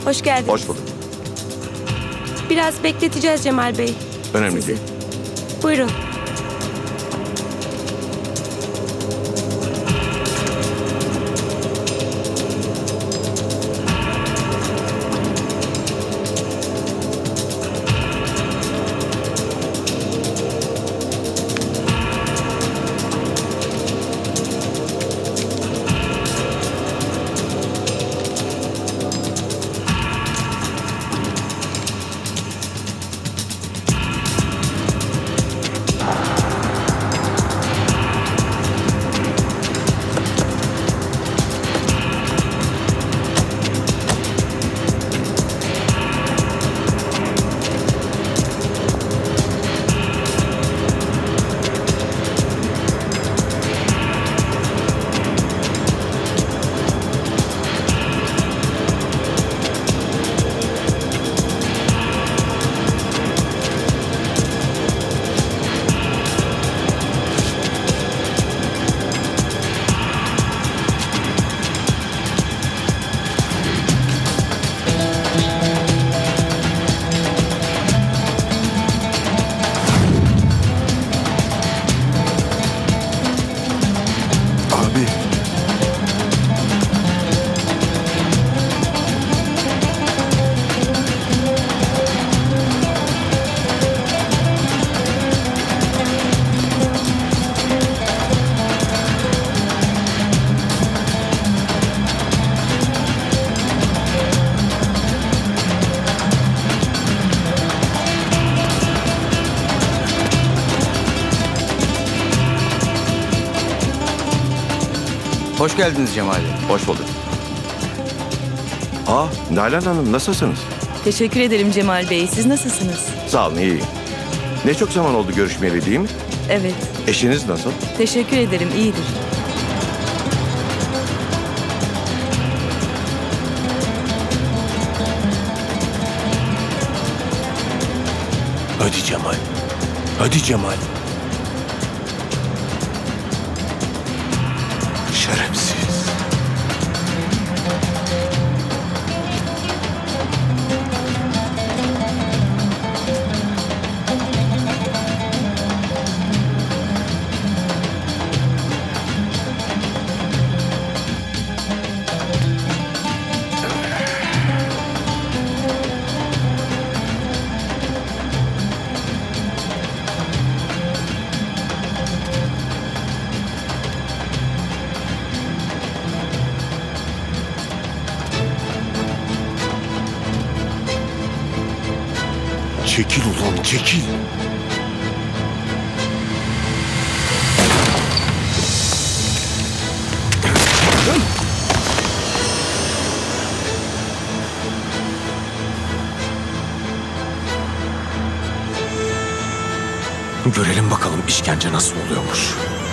Hoş geldiniz. Hoş bulduk. Biraz bekleteceğiz Cemal Bey. Önemli sizi. değil. Buyurun. Abi. Hoş geldiniz Cemal Bey. Hoş bulduk. Nalan Hanım nasılsınız? Teşekkür ederim Cemal Bey. Siz nasılsınız? Sağ olun, iyiyim. Ne çok zaman oldu görüşmeyeli değil mi? Evet. Eşiniz nasıl? Teşekkür ederim. İyidir. Hadi Cemal. Hadi Cemal. Şerefsiz. Çekil ulan çekil. Görelim bakalım işkence nasıl oluyormuş.